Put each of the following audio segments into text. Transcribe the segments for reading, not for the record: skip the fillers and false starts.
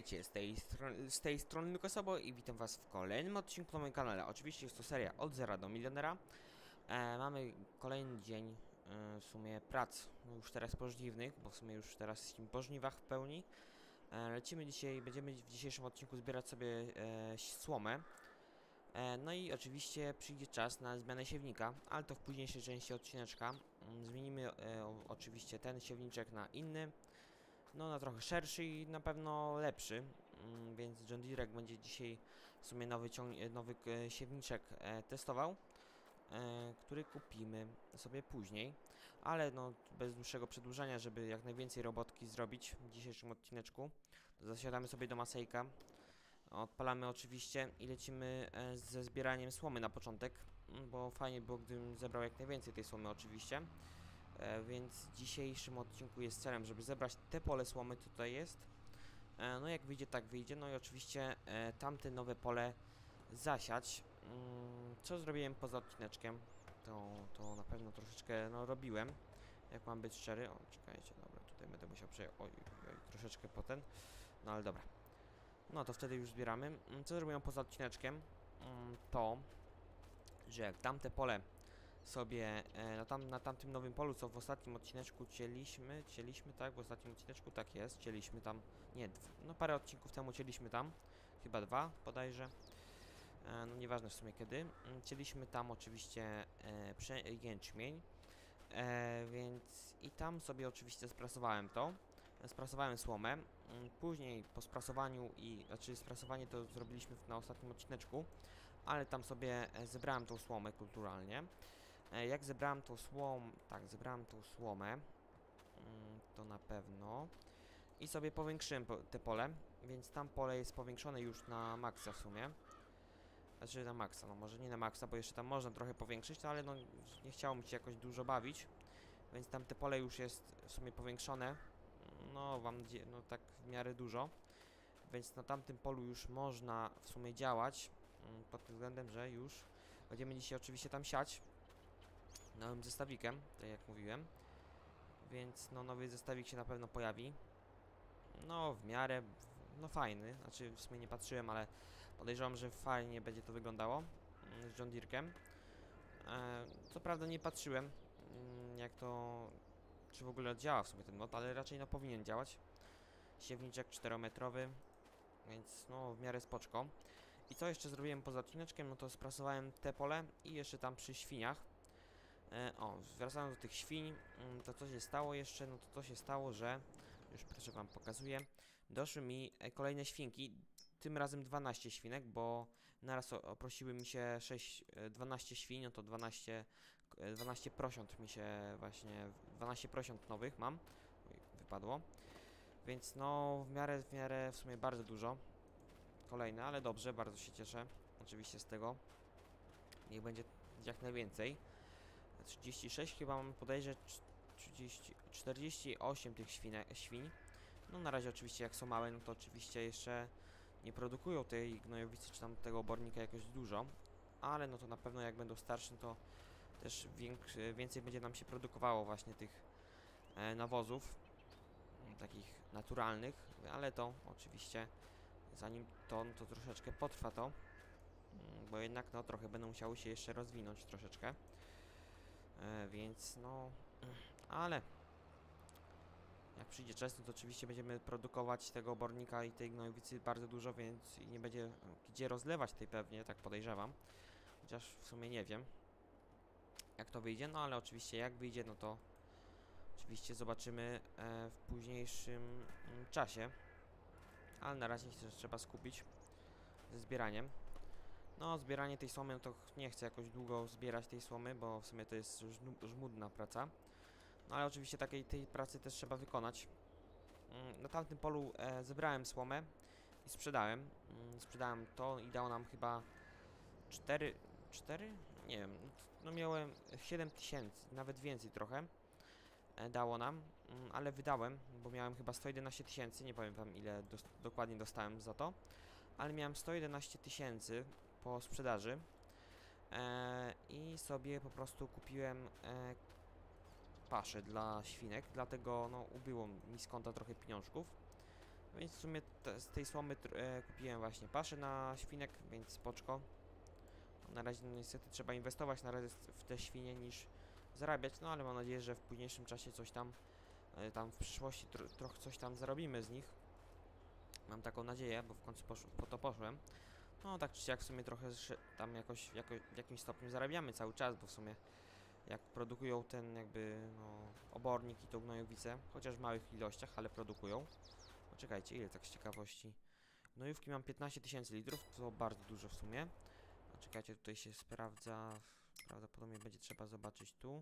Witajcie, z tej strony Lukasobo i witam was w kolejnym odcinku na moim kanale. Oczywiście jest to seria od zera do milionera. Mamy kolejny dzień w sumie prac, no już teraz pożniwnych, bo w sumie już teraz jesteśmy po żniwach w pełni. Lecimy dzisiaj, będziemy w dzisiejszym odcinku zbierać sobie słomę. No i oczywiście przyjdzie czas na zmianę siewnika, ale to w późniejszej części odcineczka. Zmienimy oczywiście ten siewniczek na inny. No, na trochę szerszy i na pewno lepszy, więc John Deere będzie dzisiaj w sumie nowy siewniczek testował, który kupimy sobie później, ale no bez dłuższego przedłużania, żeby jak najwięcej robotki zrobić w dzisiejszym odcineczku, to zasiadamy sobie do Masejka, odpalamy oczywiście i lecimy ze zbieraniem słomy na początek, bo fajnie było, gdybym zebrał jak najwięcej tej słomy oczywiście. Więc w dzisiejszym odcinku jest celem, żeby zebrać te pole słomy, co tutaj jest. No jak wyjdzie, tak wyjdzie. No i oczywiście tamte nowe pole zasiać. Co zrobiłem poza odcineczkiem? To na pewno troszeczkę robiłem. Jak mam być szczery. O, czekajcie, dobra, tutaj będę musiał przejechać. Oj, troszeczkę potem. No ale dobra. No to wtedy już zbieramy. Co zrobiłem poza odcineczkiem? To, że jak tamte pole sobie na tamtym nowym polu, co w ostatnim odcineczku cieliśmy, tak, w ostatnim odcineczku, tak jest, cieliśmy tam, nie, no parę odcinków temu cieliśmy tam, chyba dwa bodajże, no nieważne w sumie kiedy, cieliśmy tam oczywiście jęczmień, więc i tam sobie oczywiście sprasowałem to, sprasowałem słomę, później po sprasowaniu znaczy sprasowanie to zrobiliśmy na ostatnim odcineczku, ale tam sobie zebrałem tą słomę kulturalnie. Jak zebrałem tą słomę, tak, zebrałem tą słomę, to na pewno, i sobie powiększyłem te pole, więc tam pole jest powiększone już na maksa w sumie. Znaczy na maksa, no może nie na maksa, bo jeszcze tam można trochę powiększyć, no ale no nie chciało mi się jakoś dużo bawić, więc tam te pole już jest w sumie powiększone, no no tak w miarę dużo, więc na tamtym polu już można w sumie działać, pod tym względem, że już będziemy dzisiaj oczywiście tam siać nowym zestawikiem, tak jak mówiłem, więc no nowy zestawik się na pewno pojawi, no w miarę, no fajny, znaczy w sumie nie patrzyłem, ale podejrzewam, że fajnie będzie to wyglądało z John Deere'kiem. Co prawda nie patrzyłem, jak to, czy w ogóle działa w sumie ten mod, ale raczej no powinien działać. Siewniczek 4-metrowy, więc no w miarę spoczko. I co jeszcze zrobiłem poza odcineczkiem, no to sprasowałem te pole i jeszcze tam przy świniach. Wracając do tych świń, to co się stało jeszcze, no to się stało, że, już proszę wam pokazuję, doszły mi kolejne świnki, tym razem 12 świnek, bo naraz oprosiły mi się 12 świń, no to 12 prosiąt mi się właśnie, 12 prosiąt nowych mam, wypadło, więc no w miarę w sumie bardzo dużo, kolejne, ale dobrze, bardzo się cieszę, oczywiście z tego, niech będzie jak najwięcej. 36 chyba mamy, podejrzeć 48 tych świń. No na razie oczywiście jak są małe, no to oczywiście jeszcze nie produkują tej gnojowicy czy tam tego obornika jakoś dużo, ale no to na pewno jak będą starsze, no to też więcej będzie nam się produkowało właśnie tych nawozów takich naturalnych, ale to oczywiście zanim to troszeczkę potrwa to, bo jednak no trochę będą musiały się jeszcze rozwinąć troszeczkę. Więc no, ale jak przyjdzie czas, no to oczywiście będziemy produkować tego obornika i tej gnojowicy bardzo dużo, więc nie będzie gdzie rozlewać tej pewnie, tak podejrzewam. Chociaż w sumie nie wiem, jak to wyjdzie, no ale oczywiście jak wyjdzie, no to oczywiście zobaczymy w późniejszym czasie. Ale na razie się trzeba skupić ze zbieraniem. No, zbieranie tej słomy, no to nie chcę jakoś długo zbierać tej słomy, bo w sumie to jest żmudna praca. No ale oczywiście tej pracy też trzeba wykonać. Na tamtym polu zebrałem słomę i sprzedałem. Sprzedałem to i dało nam chyba 4? Nie wiem, no miałem 7000, nawet więcej trochę dało nam, ale wydałem, bo miałem chyba 111 000, nie powiem wam ile dokładnie dostałem za to, ale miałem 111 000 po sprzedaży i sobie po prostu kupiłem paszę dla świnek, dlatego no ubyło mi z konta trochę pieniążków, Więc w sumie z tej słomy kupiłem właśnie paszę na świnek, więc spoczko. Na razie no, niestety trzeba inwestować na razie w te świnie niż zarabiać, no ale mam nadzieję, że w późniejszym czasie coś tam, tam w przyszłości trochę coś tam zarobimy z nich. Mam taką nadzieję, bo w końcu po to poszłem. No tak czy siak w sumie trochę tam w jakimś stopniu zarabiamy cały czas, bo w sumie jak produkują ten jakby no, obornik i tą gnojowicę, chociaż w małych ilościach, ale produkują. No czekajcie, ile tak z ciekawości. Gnojówki mam 15 000 litrów, to bardzo dużo w sumie. No czekajcie, tutaj się sprawdza, prawdopodobnie będzie trzeba zobaczyć tu.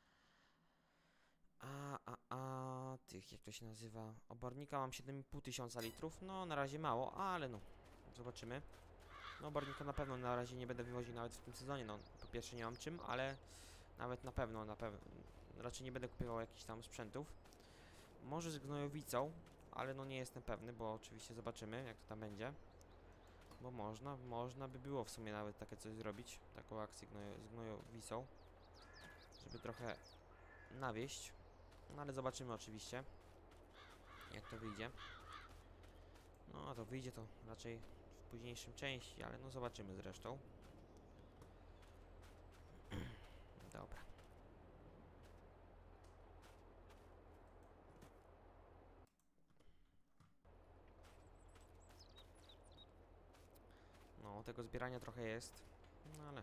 Tych, jak to się nazywa, obornika mam 7500 litrów, no na razie mało, ale no, zobaczymy. No obornika na pewno na razie nie będę wywoził nawet w tym sezonie, no po pierwsze nie mam czym, ale nawet na pewno, raczej nie będę kupował jakichś tam sprzętów. Może z gnojowicą, ale no nie jestem pewny, bo oczywiście zobaczymy jak to tam będzie. Bo można by było w sumie nawet takie coś zrobić, taką akcję z gnojowicą, żeby trochę nawieść. No ale zobaczymy oczywiście, jak to wyjdzie. No a to wyjdzie to raczej w późniejszym części, ale no zobaczymy zresztą. Dobra. No, tego zbierania trochę jest, no ale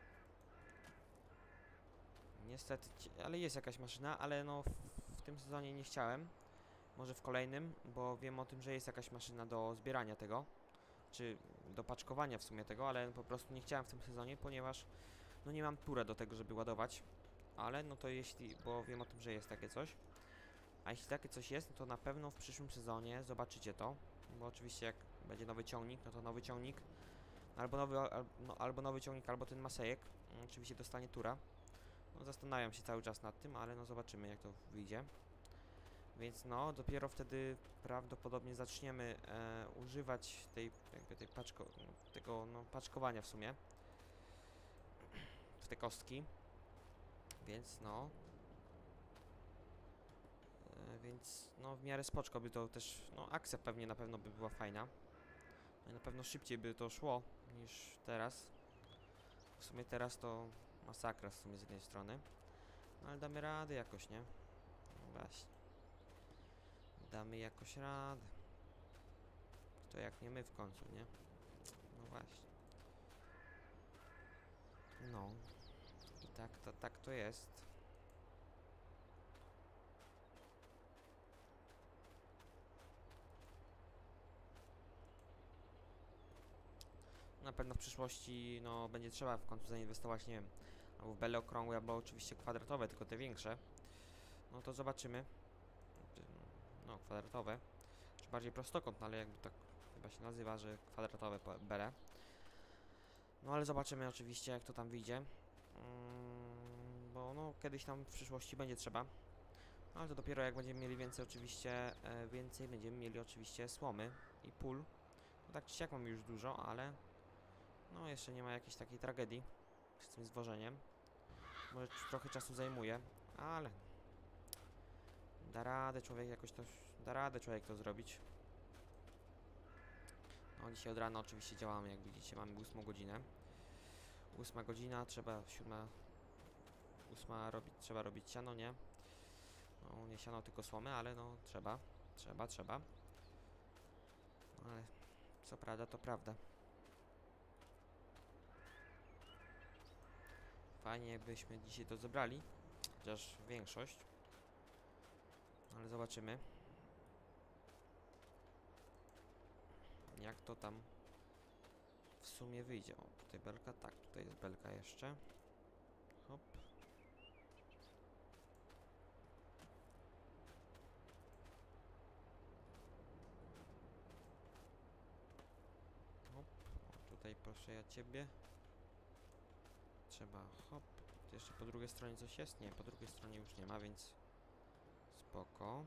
niestety, ale jest jakaś maszyna, ale no w tym sezonie nie chciałem. Może w kolejnym, bo wiem o tym, że jest jakaś maszyna do zbierania tego, czy do paczkowania w sumie tego, ale po prostu nie chciałem w tym sezonie, ponieważ no nie mam tura do tego, żeby ładować. Ale no to jeśli, bo wiem o tym, że jest takie coś. A jeśli takie coś jest, no to na pewno w przyszłym sezonie zobaczycie to. Bo oczywiście jak będzie nowy ciągnik, no to nowy ciągnik albo nowy ciągnik, albo ten Masejek oczywiście dostanie tura. No zastanawiam się cały czas nad tym, ale no zobaczymy jak to wyjdzie. Więc no, dopiero wtedy prawdopodobnie zaczniemy używać tego paczkowania w sumie w te kostki. Więc no, więc no w miarę spoczko by to też, no akcja pewnie na pewno by była fajna. No i na pewno szybciej by to szło niż teraz. W sumie teraz to masakra w sumie z jednej strony. No ale damy radę jakoś, nie? No właśnie. Damy jakoś radę. To jak nie my w końcu, nie? No właśnie. No. I tak to jest. Na pewno w przyszłości, no, będzie trzeba w końcu zainwestować, nie wiem, albo w bele okrągłe, albo oczywiście kwadratowe, tylko te większe. No to zobaczymy. No, kwadratowe. Czy bardziej prostokąt, no, ale jakby tak chyba się nazywa, że kwadratowe bele. No ale zobaczymy oczywiście, jak to tam wyjdzie. Bo no, kiedyś tam w przyszłości będzie trzeba. No, ale to dopiero jak będziemy mieli więcej oczywiście, więcej będziemy mieli oczywiście słomy i pól. No tak czy siak mamy już dużo, ale no jeszcze nie ma jakiejś takiej tragedii z tym zwożeniem. Może trochę czasu zajmuje, ale da radę człowiek jakoś to, da radę człowiek to zrobić. No dzisiaj od rana oczywiście działamy, jak widzicie, mamy 8 godzinę. 8 godzina, trzeba 7, 8 robić, trzeba robić siano, nie? No nie siano, tylko słomy, ale no trzeba. No, ale co prawda, to prawda. Fajnie jakbyśmy dzisiaj to zebrali, chociaż większość. Ale zobaczymy, jak to tam w sumie wyjdzie. O, tutaj belka, tak, tutaj jest belka jeszcze. Hop. Hop. O, tutaj proszę ja ciebie. Trzeba, hop. Jeszcze po drugiej stronie coś jest? Nie, po drugiej stronie już nie ma, więc spoko.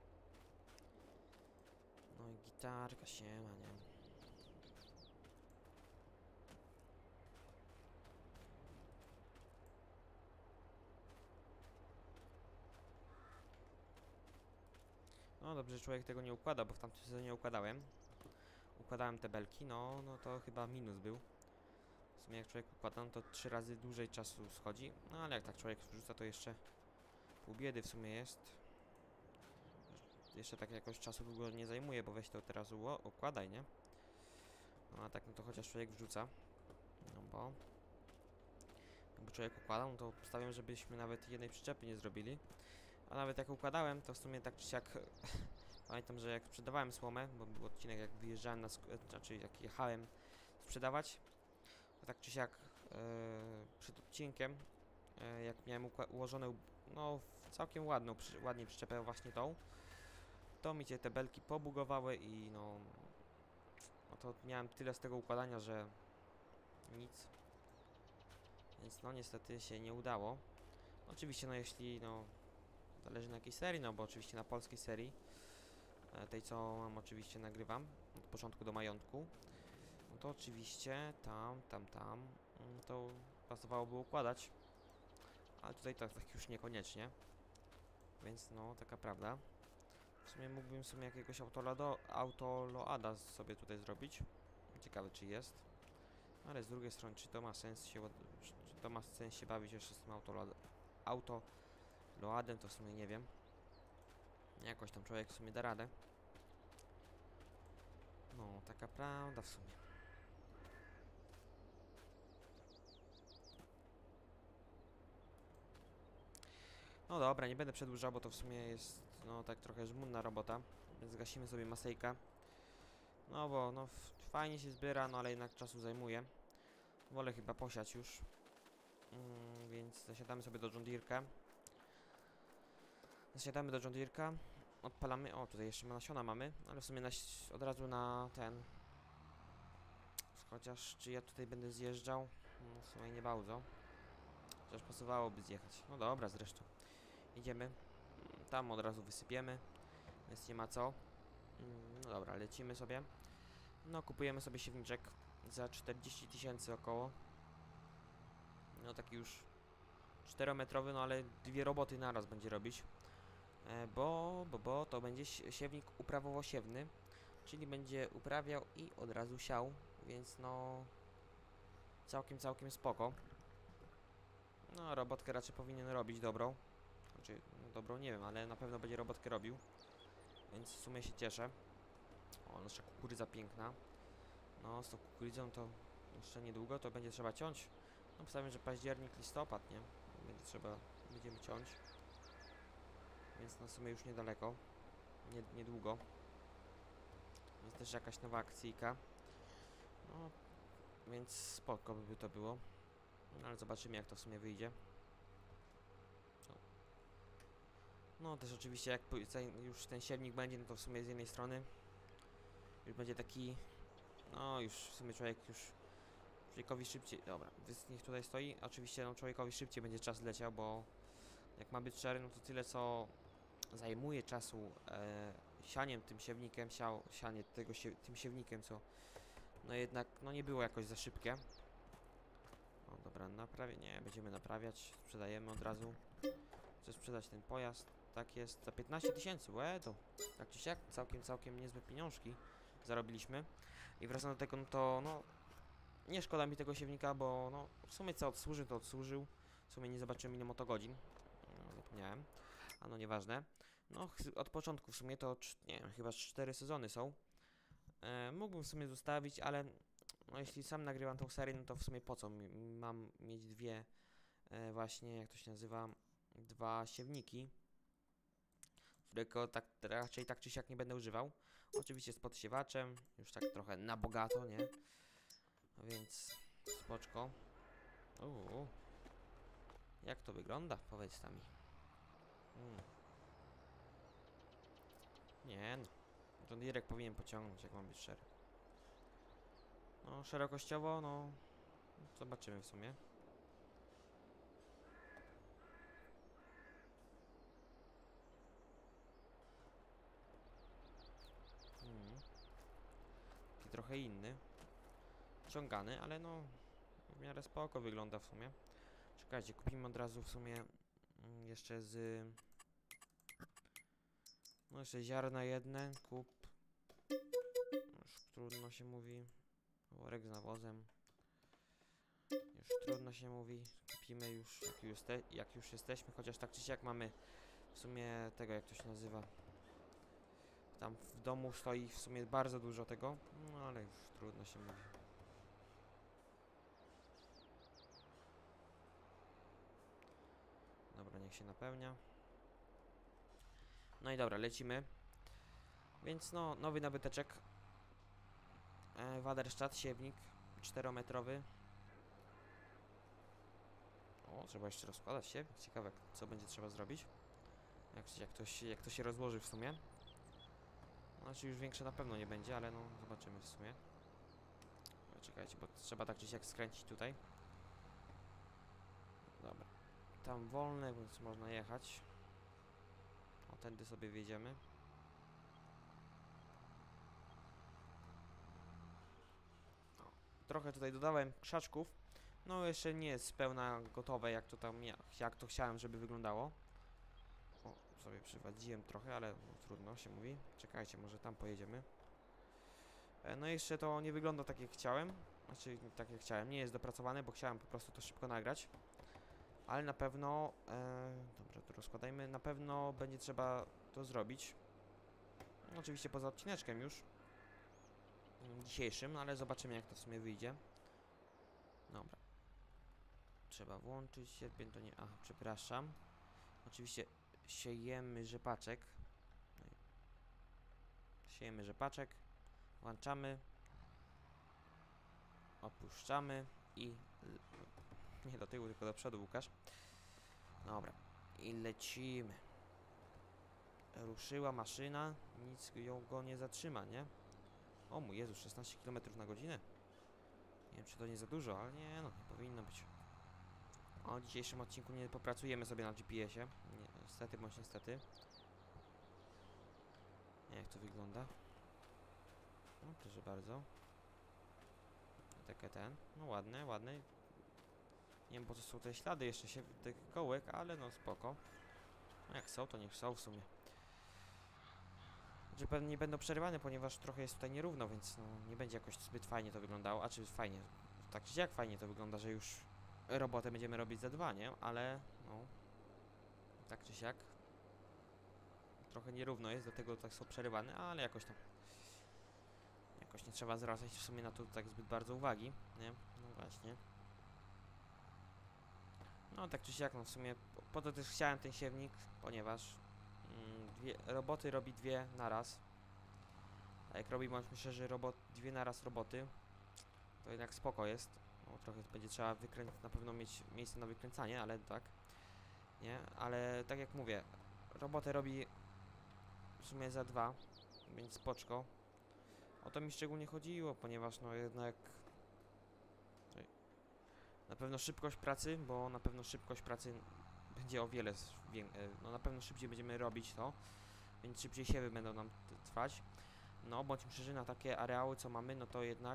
No i gitarka, siema, nie? No dobrze, że człowiek tego nie układa, bo w tamtym sezonie układałem. Układałem te belki, no to chyba minus był. W sumie jak człowiek układa, no to 3 razy dłużej czasu schodzi. No ale jak tak człowiek wrzuca, to jeszcze pół biedy w sumie jest. Jeszcze tak jakoś czasu długo nie zajmuje, bo weź to teraz układaj, nie? No a tak, no to chociaż człowiek wrzuca. No bo... Jakby człowiek układał, no to postawiam, żebyśmy nawet jednej przyczepy nie zrobili. A nawet jak układałem, to w sumie tak czy siak... Pamiętam, że jak sprzedawałem słomę, bo był odcinek jak wyjeżdżałem na... Znaczy jak jechałem sprzedawać, to tak czy siak przed odcinkiem, jak miałem ułożoną, no całkiem ładnie przyczepę właśnie tą, to mi się te belki pobugowały i no to miałem tyle z tego układania, że nic. Więc no niestety się nie udało. Oczywiście no jeśli zależy na jakiej serii, no bo oczywiście na polskiej serii, tej co mam oczywiście nagrywam od początku do majątku, no to oczywiście tam to pasowałoby układać, ale tutaj tak już niekoniecznie, więc no taka prawda. W sumie mógłbym sobie jakiegoś autoloada sobie tutaj zrobić. Ciekawe czy jest. Ale z drugiej strony, czy to ma sens się bawić jeszcze z tym autoloadem, to w sumie nie wiem. Jakoś tam człowiek w sumie da radę. No, taka prawda w sumie. No dobra, nie będę przedłużał, bo to w sumie jest, no tak trochę żmudna robota. Więc zgasimy sobie masejkę. No bo, fajnie się zbiera, no ale jednak czasu zajmuje. Wolę chyba posiać już. Więc zasiadamy sobie do John Deere'ka. Odpalamy, o tutaj jeszcze nasiona mamy, ale w sumie od razu na ten... Chociaż czy ja tutaj będę zjeżdżał? No w sumie nie bardzo. Chociaż pasowałoby zjechać. No dobra, zresztą. Idziemy. Tam od razu wysypiemy, więc nie ma co. No dobra, lecimy sobie. No kupujemy sobie siewniczek za 40 000 około. No taki już 4-metrowy, no ale dwie roboty naraz będzie robić. Bo to będzie siewnik uprawowo-siewny, czyli będzie uprawiał i od razu siał, więc no całkiem spoko. No robotkę raczej powinien robić dobrą. Znaczy, no, dobrą nie wiem, ale na pewno będzie robotkę robił. Więc w sumie się cieszę. O, nasza kukurydza piękna. No z tą kukurydzą to jeszcze niedługo to będzie trzeba ciąć. No postawiam, że październik, listopad, nie? Będziemy ciąć. Więc no w sumie już niedaleko. Niedługo. Jest też jakaś nowa akcyjka. No, więc spoko by to było. No, ale zobaczymy jak to w sumie wyjdzie. No też oczywiście jak już ten siewnik będzie, no to w sumie z jednej strony już będzie taki... No już w sumie człowiekowi szybciej... Dobra, niech tutaj stoi. Oczywiście no człowiekowi szybciej będzie czas leciał, bo jak ma być szczery, no to tyle co zajmuje czasu sianiem tym siewnikiem, sianie tym siewnikiem, co no jednak no nie było jakoś za szybkie. No dobra, nie, będziemy naprawiać, sprzedajemy od razu. Chcę sprzedać ten pojazd, tak jest, za 15 000, to tak czy siak całkiem niezłe pieniążki zarobiliśmy. I wracając do tego, no to no nie szkoda mi tego siewnika, bo no w sumie co odsłużył, to odsłużył. W sumie nie zobaczyłem ile motogodzin, no, zapomniałem, a no nieważne. No od początku w sumie to, nie wiem, chyba 4 sezony są. Mógłbym w sumie zostawić, ale no jeśli sam nagrywam tą serię, no to w sumie po co mam mieć dwie właśnie, jak to się nazywa, dwa siewniki, którego raczej tak czy siak nie będę używał. Oczywiście z podsiewaczem, już tak trochę na bogato, nie? No więc spoczko. Jak to wygląda? Powiedz mi. Nie no. John Deere powinien pociągnąć, jak mam być szczery. No, szerokościowo, no... Zobaczymy w sumie. Taki trochę inny. Ciągany, ale no... W miarę spoko wygląda w sumie. Czekajcie, kupimy od razu w sumie... jeszcze z... No jeszcze ziarna jedne, kup. Już trudno się mówi. Worek z nawozem. Już trudno się mówi. Kupimy już, jak już jesteśmy, chociaż tak czy siak mamy w sumie tego, jak to się nazywa. Tam w domu stoi w sumie bardzo dużo tego, no ale już trudno się mówi. Dobra, niech się napełnia. No i dobra, lecimy. Więc no, nowy nabyteczek. Waderstadt, siewnik 4-metrowy. O, trzeba jeszcze rozkładać siewnik. Ciekawe, co będzie trzeba zrobić. Jak to się rozłoży w sumie. Znaczy już większe na pewno nie będzie, ale no zobaczymy w sumie. Czekajcie, bo trzeba tak czy siak skręcić tutaj. Dobra. Tam wolne, więc można jechać. O, tędy sobie wjedziemy. O, trochę tutaj dodałem krzaczków. No jeszcze nie jest pełna gotowe, jak to chciałem, żeby wyglądało. O, sobie przywadziłem trochę, ale no, trudno się mówi. Czekajcie, może tam pojedziemy. No jeszcze to nie wygląda tak jak chciałem. Znaczy tak jak chciałem, nie jest dopracowane, bo chciałem po prostu to szybko nagrać. Ale na pewno, dobra, to rozkładajmy, na pewno będzie trzeba to zrobić. Oczywiście poza odcineczkiem już. Dzisiejszym, ale zobaczymy jak to w sumie wyjdzie. Dobra. Trzeba włączyć sierpień, to nie, aha, przepraszam. Oczywiście siejemy rzepaczek. No siejemy rzepaczek. Włączamy. Opuszczamy i... Nie do tyłu, tylko do przodu, Łukasz. Dobra. I lecimy. Ruszyła maszyna. Nic ją go nie zatrzyma, nie? O mój Jezu, 16 km na godzinę. Nie wiem, czy to nie za dużo, ale nie, no, nie powinno być. O dzisiejszym odcinku nie popracujemy sobie na GPS-ie. Niestety bądź niestety. Nie, jak to wygląda. No, proszę bardzo. Takie ten. No ładne, ładne. Nie wiem po co są te ślady jeszcze się tych kołek, ale no spoko. No jak są, to niech są w sumie. Znaczy pewnie nie będą przerywane, ponieważ trochę jest tutaj nierówno, więc no, nie będzie jakoś zbyt fajnie to wyglądało. A czy fajnie, tak czy jak fajnie to wygląda, że już robotę będziemy robić za 2, nie? Ale no, tak czy siak. Trochę nierówno jest, dlatego tak są przerywane, ale jakoś tam. Jakoś nie trzeba zwracać w sumie na to tak zbyt bardzo uwagi, nie? No właśnie. No tak czy siak, no w sumie po to też chciałem ten siewnik, ponieważ roboty robi 2 naraz. A jak robi, bądźmy szczerzy, dwie naraz roboty, to jednak spoko jest. No, trochę będzie trzeba na pewno mieć miejsce na wykręcanie, ale tak. Nie, ale tak jak mówię, robotę robi w sumie za 2, więc spoczko. O to mi szczególnie chodziło, ponieważ no jednak na pewno szybkość pracy, bo na pewno szybkość pracy będzie o wiele, no na pewno szybciej będziemy robić to, więc szybciej siewy będą nam trwać. No, bądźmy szczerzy, na takie areały, co mamy, no to jednak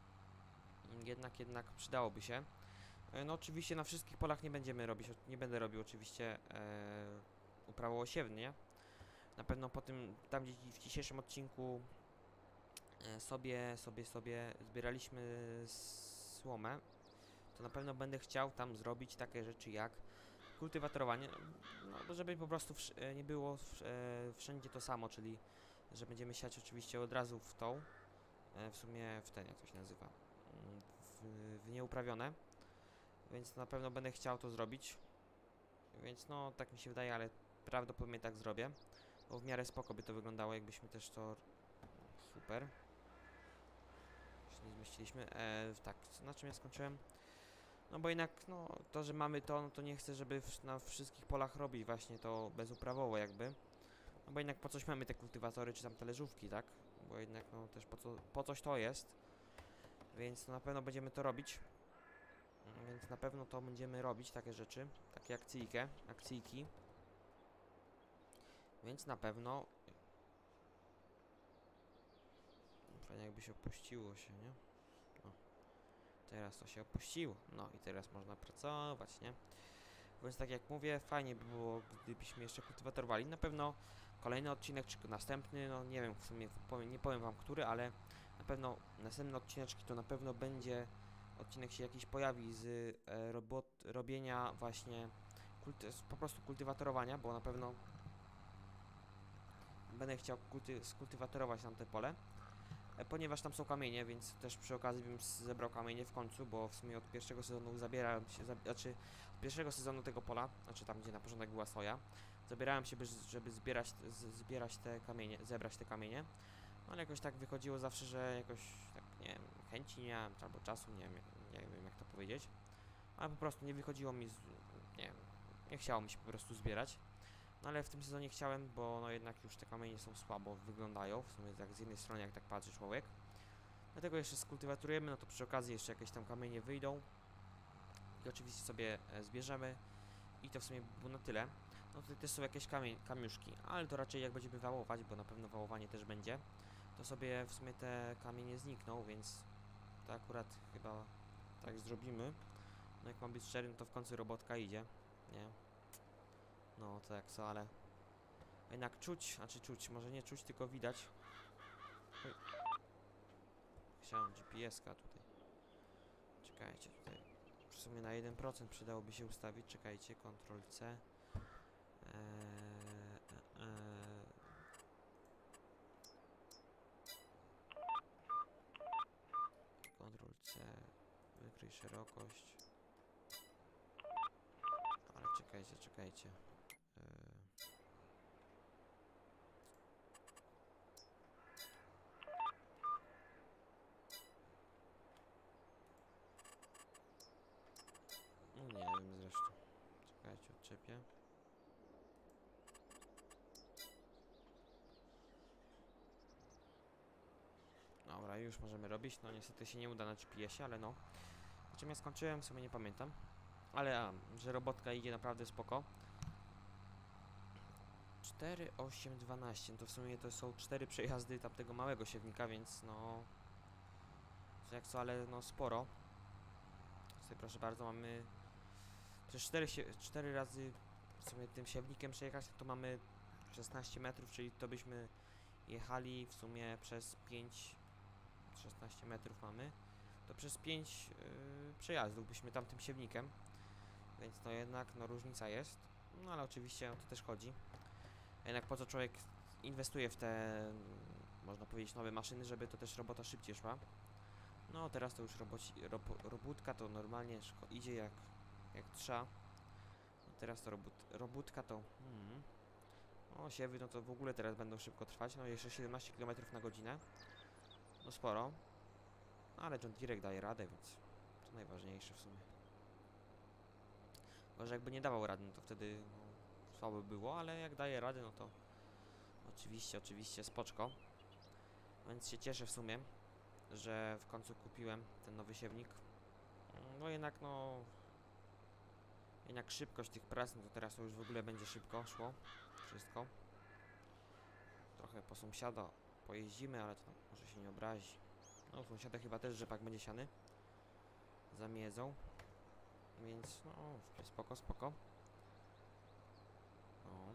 przydałoby się. No oczywiście na wszystkich polach nie będziemy robić, nie będę robił oczywiście uprawy osiewnie. Na pewno po tym, tam gdzie w dzisiejszym odcinku sobie zbieraliśmy słomę, to na pewno będę chciał tam zrobić takie rzeczy jak kultywatorowanie, no żeby po prostu nie było wszędzie to samo, czyli że będziemy siać oczywiście od razu w tą, w sumie w ten, jak to się nazywa, w nieuprawione, więc na pewno będę chciał to zrobić, więc no tak mi się wydaje, ale prawdopodobnie tak zrobię, bo w miarę spoko by to wyglądało, jakbyśmy też to... Super. Już nie zmieściliśmy. Tak, na czym ja skończyłem? No bo jednak, no, to, że mamy to, no to nie chcę, żeby na wszystkich polach robić właśnie to bezuprawowo jakby. No bo jednak po coś mamy te kultywatory, czy tam talerzówki, tak? Bo jednak, no, też po coś to jest. Więc no, na pewno będziemy to robić. Więc na pewno to będziemy robić, takie rzeczy. Takie akcyjki. Więc na pewno... Fajnie jakby się opuściło się, nie? O. Teraz to się opuściło. No i teraz można pracować, nie? Więc tak jak mówię, fajnie by było, gdybyśmy jeszcze kultywatorowali. Na pewno kolejny odcinek, czy następny, no nie wiem, w sumie nie powiem wam który, ale na pewno następny odcineczki to na pewno będzie odcinek się jakiś pojawi z robienia właśnie po prostu kultywatorowania, bo na pewno będę chciał skultywatorować tam te pole, ponieważ tam są kamienie, więc też przy okazji bym zebrał kamienie w końcu, bo w sumie od pierwszego sezonu zabierałem się, znaczy od pierwszego sezonu tego pola, znaczy tam gdzie na początek była soja, zabierałem się, żeby zbierać te kamienie, zebrać te kamienie, no ale jakoś tak wychodziło zawsze, że jakoś tak, nie wiem, chęci nie miałem, albo czasu, nie wiem jak to powiedzieć, ale po prostu nie wychodziło mi, nie wiem, nie chciało mi się po prostu zbierać. No ale w tym sezonie chciałem, bo no jednak już te kamienie są słabo wyglądają, w sumie tak z jednej strony jak tak patrzy człowiek. Dlatego jeszcze skultywatorujemy, no to przy okazji jeszcze jakieś tam kamienie wyjdą. I oczywiście sobie zbierzemy. I to w sumie było na tyle. No tutaj też są jakieś kamiuszki, ale to raczej jak będziemy wałować, bo na pewno wałowanie też będzie, to sobie w sumie te kamienie znikną, więc to akurat chyba tak zrobimy. No jak mam być szczery, no to w końcu robotka idzie, nie? No to jak co, ale jednak czuć, znaczy czuć, może nie czuć, tylko widać. Oj. Chciałem GPS-ka tutaj. Czekajcie, tutaj w sumie na 1% przydałoby się ustawić. Czekajcie, Ctrl-C. Ctrl-C. Wykryj szerokość. Ale czekajcie. No nie wiem zresztą. Czekajcie, odczepię. Dobra, już możemy robić. No niestety się nie uda na GPS-ie, ale no. Czym ja skończyłem, w sumie nie pamiętam. Ale że robotka idzie naprawdę spoko. 4, 8, 12. To w sumie to są 4 przejazdy tamtego małego siewnika, więc no... Jak co, ale no sporo. Tutaj proszę bardzo, mamy... Przez 4 razy w sumie tym siewnikiem przejechać, to mamy 16 metrów, czyli to byśmy jechali w sumie przez 16 metrów mamy, to przez 5 przejazdów byśmy tam tym siewnikiem, więc no jednak no różnica jest, no ale oczywiście o to też chodzi. Jednak po co człowiek inwestuje w te, można powiedzieć, nowe maszyny, żeby to też robota szybciej szła. No teraz to już robótka to normalnie idzie jak trzeba. No teraz to robótka to... No siewy no to w ogóle teraz będą szybko trwać, no jeszcze 17 km na godzinę. No sporo. No, ale John Deere daje radę, więc to najważniejsze w sumie. Może jakby nie dawał rady, no to wtedy no, słabo było, ale jak daje radę, no to oczywiście spoczko. Więc się cieszę w sumie, że w końcu kupiłem ten nowy siewnik. No jednak szybkość tych prac, no to teraz to już w ogóle będzie szybko szło wszystko. Trochę po sąsiada pojeździmy, ale to może się nie obrazi. No sąsiada chyba też rzepak będzie siany. Zamiedzą. Więc no spoko. No.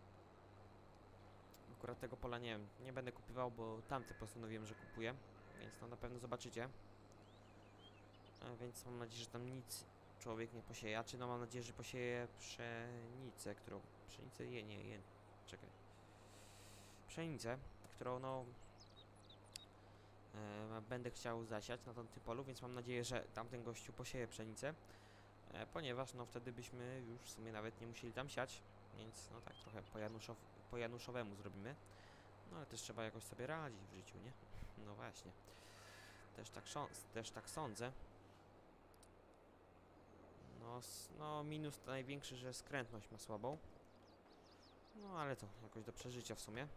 Akurat tego pola nie wiem, nie będę kupował, bo tamte postanowiłem, że kupuję. Więc no na pewno zobaczycie. Więc mam nadzieję, że tam nic człowiek nie posieje. A czy no mam nadzieję, że posieje pszenicę, którą... Pszenicę czekaj. Pszenicę, którą no... będę chciał zasiać na tym polu, więc mam nadzieję, że tamten gościu posieje pszenicę. Ponieważ no wtedy byśmy już w sumie nawet nie musieli tam siać. Więc no tak trochę po Januszowemu zrobimy. No ale też trzeba jakoś sobie radzić w życiu, nie? No właśnie. Też tak sądzę. No minus to największy, że skrętność ma słabą. No ale to jakoś do przeżycia w sumie.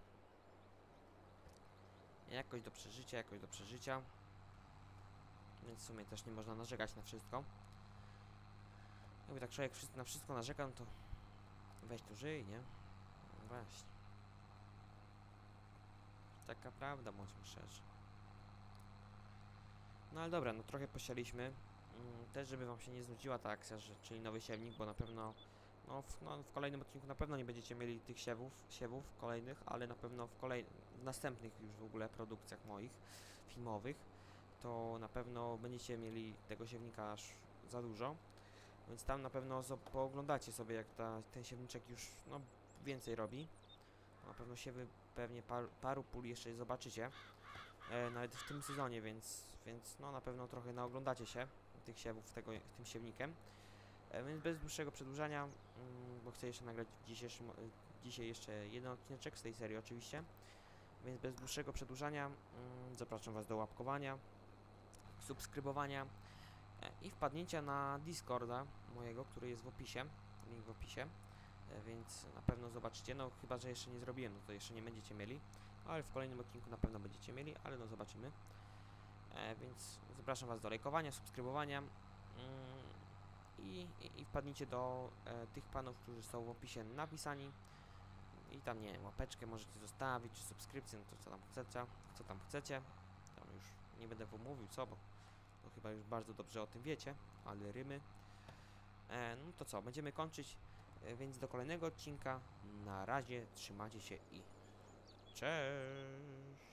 Jakoś do przeżycia. Więc w sumie też nie można narzekać na wszystko. Jakby tak człowiek na wszystko narzeka, no to weź tu żyj, nie? No właśnie. Taka prawda, bądźmy szczerzy. No ale dobra, no trochę posialiśmy. Też żeby wam się nie znudziła ta akcja, czyli nowy siewnik, bo na pewno No, w kolejnym odcinku na pewno nie będziecie mieli tych siewów kolejnych, ale na pewno w następnych już w ogóle produkcjach moich filmowych to na pewno będziecie mieli tego siewnika aż za dużo, więc tam na pewno pooglądacie sobie, jak ten siewniczek już no, więcej robi. Na pewno siewy pewnie paru pól jeszcze zobaczycie, nawet w tym sezonie, więc no na pewno trochę naoglądacie się tych siewów tym siewnikiem. Więc bez dłuższego przedłużania, bo chcę jeszcze nagrać dzisiaj jeszcze jeden odcineczek z tej serii oczywiście, więc bez dłuższego przedłużania zapraszam Was do łapkowania, subskrybowania i wpadnięcia na Discorda mojego, który jest w opisie, link w opisie, więc na pewno zobaczycie, no chyba, że jeszcze nie zrobiłem, no to jeszcze nie będziecie mieli, ale w kolejnym odcinku na pewno będziecie mieli, ale no zobaczymy, więc zapraszam Was do lajkowania, subskrybowania i wpadnijcie do tych panów, którzy są w opisie napisani i tam, nie wiem, łapeczkę możecie zostawić, czy subskrypcję, no to co tam chcecie, tam już nie będę wam mówił co, bo to chyba już bardzo dobrze o tym wiecie, ale rymy. No to co, będziemy kończyć, więc do kolejnego odcinka, na razie, trzymajcie się i cześć!